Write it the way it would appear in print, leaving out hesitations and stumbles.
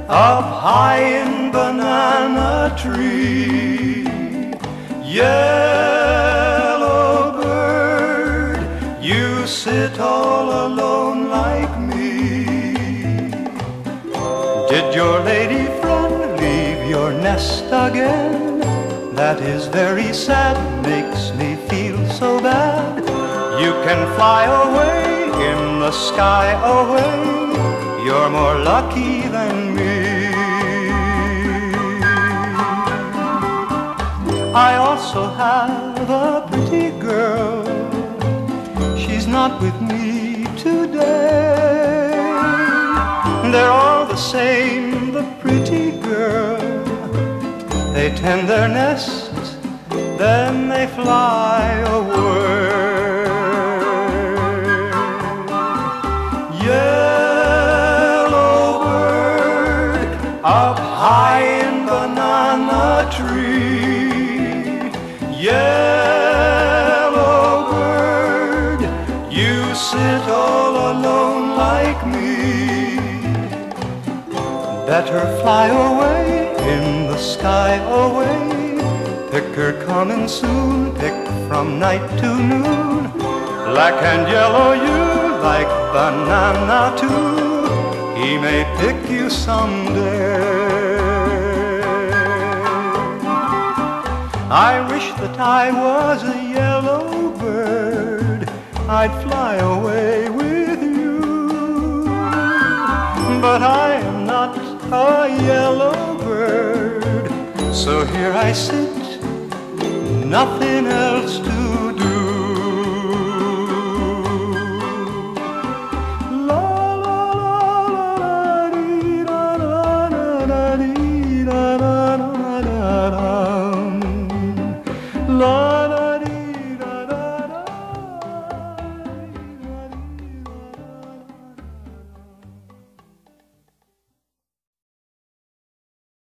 up high in banana tree. Yellow bird, you sit all alone like me. Did your lady friend leave your nest again? That is very sad, makes me feel so bad. You can fly away in the sky away, you're more lucky than me. I also have a pretty girl, she's not with me today. They're all the same, the pretty girl. They tend their nests, then they fly away. Yellow bird, up high in banana tree. Yellow bird, you sit all alone like me. Better fly away in the sky away. Pick her coming soon, pick from night to noon. Black and yellow you like banana too. He may pick you someday. I wish that I was a yellow bird, I'd fly away with you. But I am not a yellow bird, so here I sit, nothing else to